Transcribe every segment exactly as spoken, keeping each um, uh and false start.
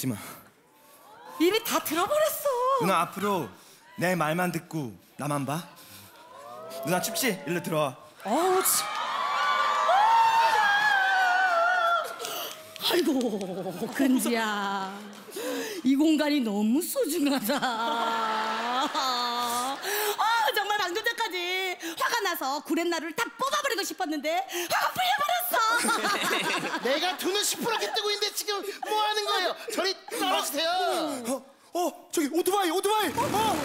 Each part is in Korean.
묻지 마. 이미 다 들어버렸어. 누나 앞으로 내 말만 듣고 나만 봐. 누나 춥지? 일로 들어와. 어우 참. 아이고 근지야, 이 공간이 너무 소중하다. 아 정말 방금 전까지 화가 나서 구렛나루를 다 뽑아버리고 싶었는데 화가 풀려버렸어. 내가 눈을 시퍼렇게 뜨고 있는데 지금 뭐 하는 거예요? 저리 떨어지세요. 어, 어, 저기 오토바이, 오토바이. 어.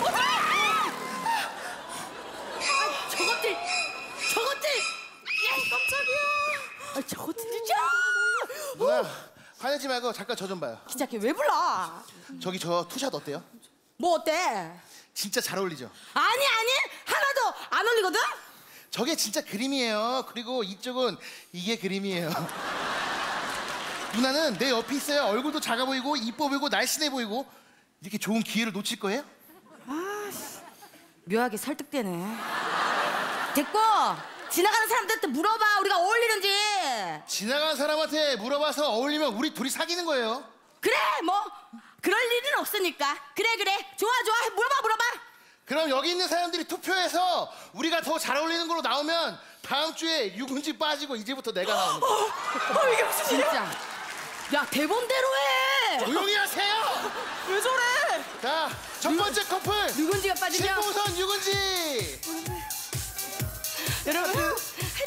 아, 저것들, 저것들. 야 깜짝이야. 아, 저것들 진짜. 누나 화내지 말고 잠깐 저 좀 봐요. 기자께 왜 불러? 저기 저 투샷 어때요? 뭐 어때? 진짜 잘 어울리죠? 아니 아니 하나도 안 어울리거든? 저게 진짜 그림이에요. 그리고 이쪽은 이게 그림이에요. 누나는 내 옆에 있어야 얼굴도 작아 보이고 이뻐 보이고 날씬해 보이고 이렇게 좋은 기회를 놓칠 거예요? 아, 묘하게 설득되네. 됐고 지나가는 사람들한테 물어봐 우리가 어울리는지. 지나가는 사람한테 물어봐서 어울리면 우리 둘이 사귀는 거예요. 그래 뭐 그럴 일은 없으니까. 그래 그래 좋아 좋아 물어봐 물어봐. 그럼 여기 있는 사람들이 투표해서 우리가 더 잘 어울리는 걸로 나오면 다음 주에 유군지 빠지고 이제부터 내가 나오는 거야. 어, 어 이게 무슨 진짜. 야 대본대로 해. 조용히 하세요. 왜 저래? 자, 첫 번째 커플 누군지가 빠지면 신봉선 유군지. 여러분 하트.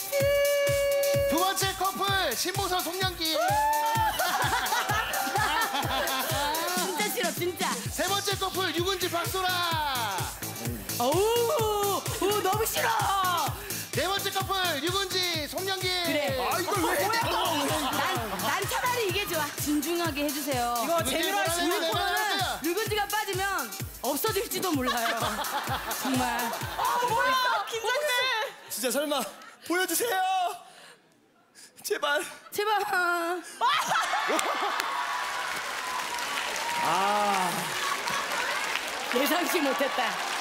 두 번째 커플 신봉선 송영기. 진짜 싫어 진짜. 세 번째 커플 유군지 박소라. 어우 어, 너무 싫어. 네 번째 커플 유군지 송영기. 그래. 아 이걸 왜 해? 난, 난 차라리 이게 좋아. 진중하게 해주세요. 이거 재미로 할 수 있는 거는 누군지가 빠지면 없어질지도 몰라요. 정말. 아 뭐야 긴장돼. 진짜 설마 보여주세요. 제발. 제발. 아. 예상치 못했다.